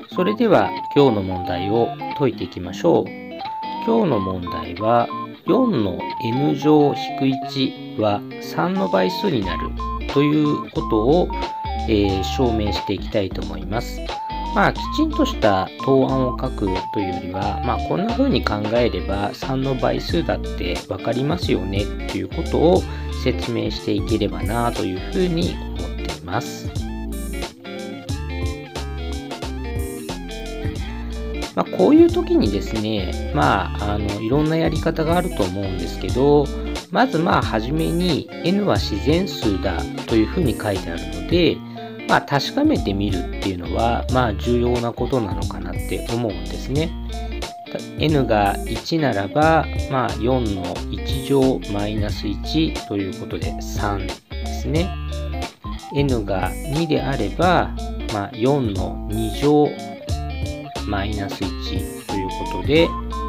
それでは今日の問題を解いていきましょう。今日の問題は4の n 乗引く1は3の倍数になるということを、証明していきたいと思います。きちんとした答案を書くというよりは、こんな風に考えれば3の倍数だって分かりますよねということを説明していければなというふうに思っています。こういう時にですね、いろんなやり方があると思うんですけど、まず初めに n は自然数だというふうに書いてあるので、確かめてみるっていうのは重要なことなのかなって思うんですね。n が1ならば、4の1乗マイナス1ということで3ですね。n が2であれば、4の2乗マイナス1ということで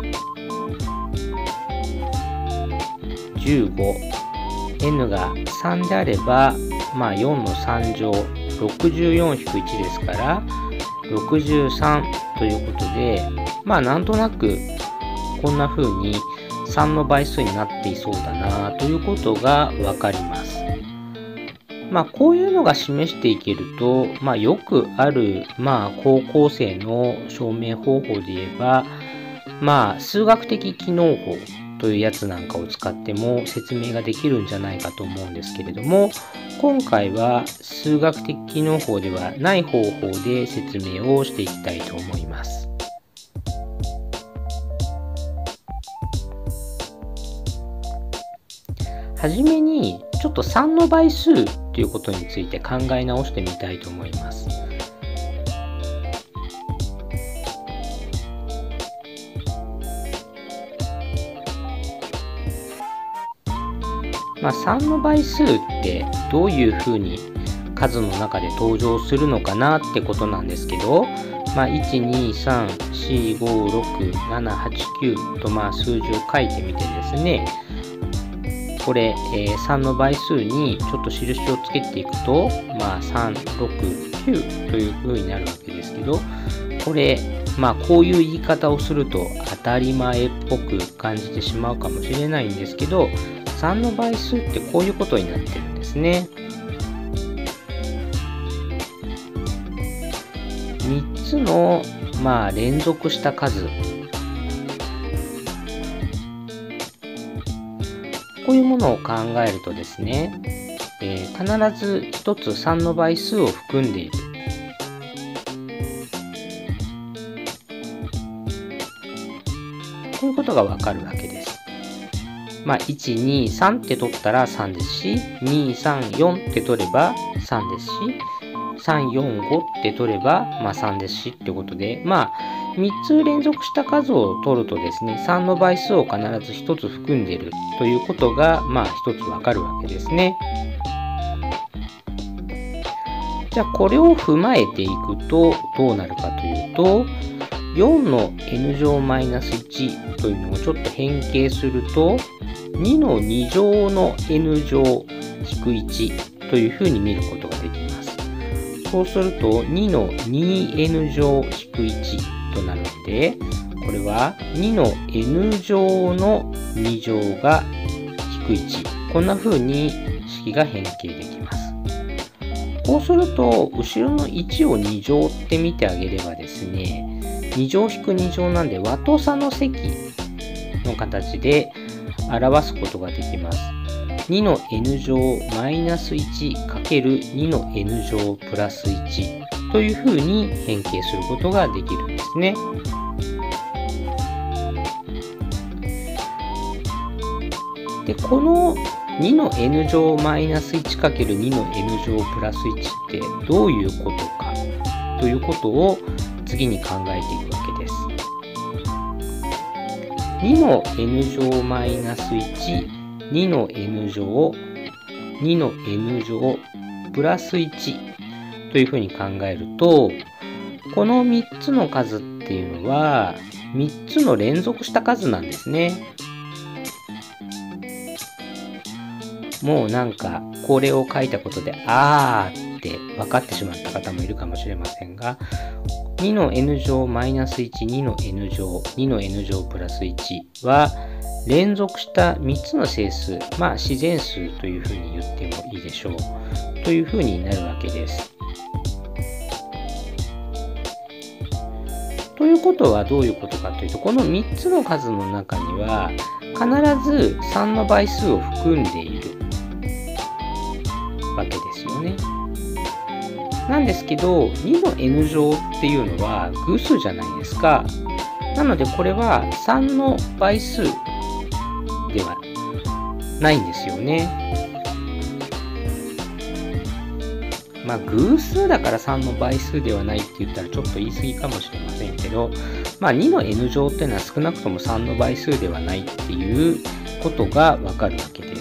15。n が3であれば、4の3乗64-1ですから63ということで、なんとなくこんな風に3の倍数になっていそうだなということがわかります。こういうのが示していけると、よくある、高校生の証明方法で言えば、数学的機能法というやつなんかを使っても説明ができるんじゃないかと思うんですけれども、今回は数学的機能法ではない方法で説明をしていきたいと思います。はじめにちょっと3の倍数ということについて考え直してみたいと思います。3の倍数ってどういうふうに数の中で登場するのかなってことなんですけど、1,2,3,4,5,6,7,8,9 と数字を書いてみてですね、これ、3の倍数にちょっと印をつけていくと、3、6、9という風になるわけですけど、これ、こういう言い方をすると当たり前っぽく感じてしまうかもしれないんですけど、3の倍数ってこういうことになってるんですね。3つの、連続した数。こういうものを考えるとですね、必ず1つ3の倍数を含んでいる。こういうことがわかるわけです。1、2、3って取ったら3ですし、2、3、4って取れば3ですし、3、4、5って取れば3ですしってことで、3つ連続した数を取るとですね、3の倍数を必ず1つ含んでいるということが1つわかるわけですね。じゃあこれを踏まえていくとどうなるかというと、4の n 乗マイナス1というのをちょっと変形すると、2の2乗の n 乗引く1というふうに見ることができます。そうすると2の 2n 乗引く1となるので、これは2の n 乗の2乗が引く1。こんなふうに式が変形できます。こうすると、後ろの1を2乗って見てあげればですね、2乗引く2乗なんで和と差の積の形で表すことができます。2の n 乗マイナス1かける2の n 乗プラス1というふうに変形することができるんですね。で、この2の n 乗マイナス1かける2の n 乗プラス1ってどういうことかということを次に考えていくわけです。2の n 乗マイナス1、2の n 乗、2の n 乗プラス1というふうに考えると、この3つの数っていうのは3つの連続した数なんですね。もうなんかこれを書いたことでって分かってしまった方もいるかもしれませんが、 2の n 乗マイナス1、2の n 乗、2の n 乗プラス1は連続した3つの整数、自然数というふうに言ってもいいでしょう。というふうになるわけです。ということはどういうことかというと、この3つの数の中には必ず3の倍数を含んでいるわけですよね。なんですけど、2の n 乗っていうのは偶数じゃないですか。なのでこれは3の倍数ではないんですよね。偶数だから3の倍数ではないって言ったらちょっと言い過ぎかもしれませんけど、2の n 乗っていうのは少なくとも3の倍数ではないっていうことがわかるわけです。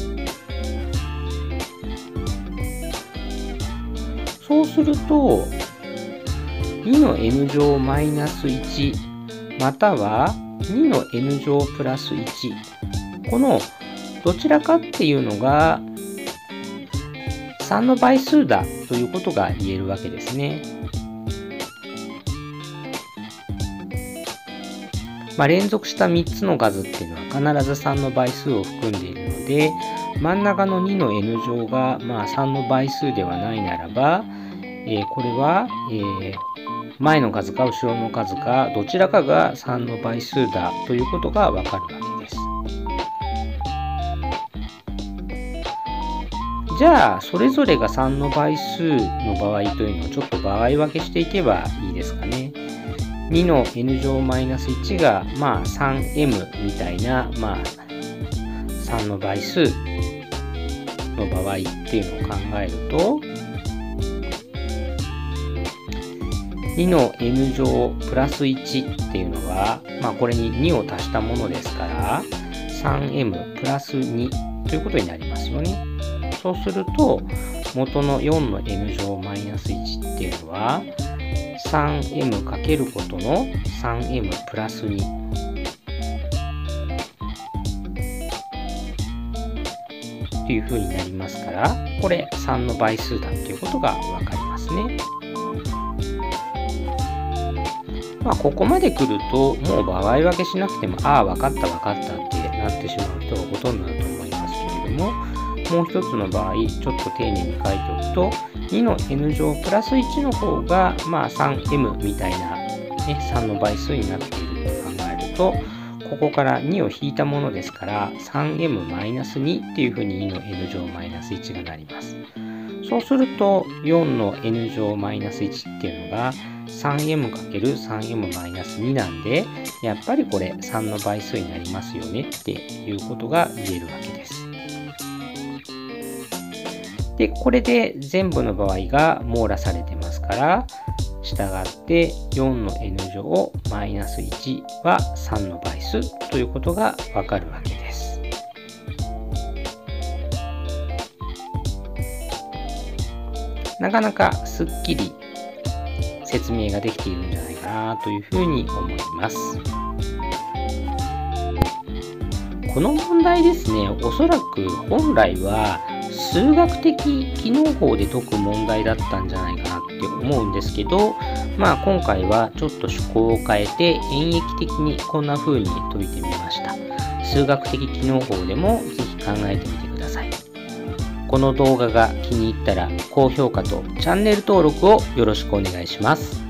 そうすると、2の n 乗マイナス1または2の n 乗プラス1、このどちらかっていうのが3の倍数だということが言えるわけですね。連続した3つの数っていうのは必ず3の倍数を含んでいるので、真ん中の2の n 乗が3の倍数ではないならば、これは、前の数か後ろの数かどちらかが3の倍数だということがわかるわけです。じゃあそれぞれが3の倍数の場合というのをちょっと場合分けしていけばいいですかね。2の n 乗マイナス1が3m みたいな3の倍数の場合っていうのを考えると、2の n 乗プラス1っていうのはこれに2を足したものですから 3m プラス2ということになりますよね。そうすると元の4の n 乗マイナス1っていうのは 3m かけることの 3m プラス2というふうになりますから、これ3の倍数だっていうことがわかりますね。ここまで来るともう場合分けしなくても分かったってなってしまう人がほとんどだと思いますけれども、もう一つの場合ちょっと丁寧に書いておくと、2の n 乗プラス1の方が3m みたいな、3の倍数になっていると考えると、ここから2を引いたものですから 3m-2 っていうふうに2の n 乗マイナス1がなります。そうすると4の n 乗マイナス1っていうのが 3m×3m-2 なんで、やっぱりこれ3の倍数になりますよねっていうことが言えるわけです。で、これで全部の場合が網羅されてますから、したがって4の n 乗マイナス1は3の倍数ということがわかるわけです。なかなかすっきり説明ができているんじゃないかなというふうに思います。この問題ですね、おそらく本来は数学的機能法で解く問題だったんじゃないかなって思うんですけど、今回はちょっと趣向を変えて演繹的にこんな風に解いてみました。数学的機能法でもぜひ考えてみてください。この動画が気に入ったら高評価とチャンネル登録をよろしくお願いします。